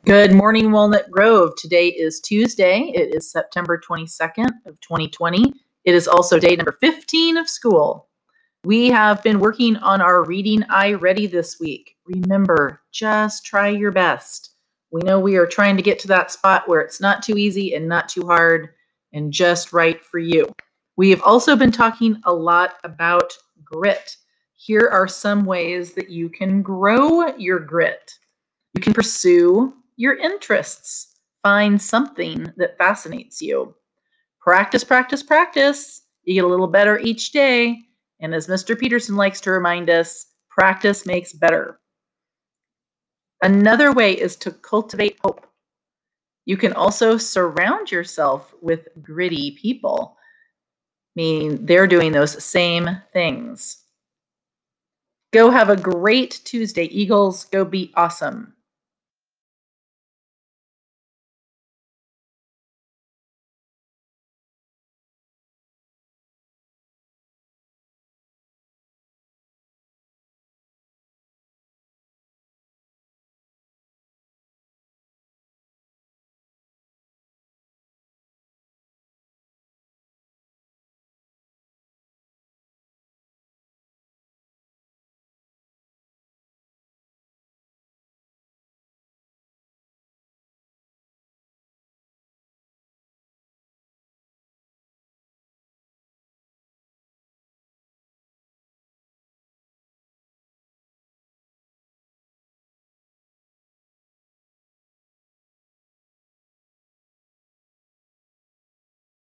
Good morning, Walnut Grove. Today is Tuesday. It is September 22nd of 2020. It is also day number 15 of school. We have been working on our Reading iReady this week. Remember, just try your best. We know we are trying to get to that spot where it's not too easy and not too hard and just right for you. We have also been talking a lot about grit. Here are some ways that you can grow your grit. You can pursue your interests. Find something that fascinates you. Practice, practice, practice. You get a little better each day. And as Mr. Peterson likes to remind us, practice makes better. Another way is to cultivate hope. You can also surround yourself with gritty people, meaning they're doing those same things. Go have a great Tuesday, Eagles. Go be awesome.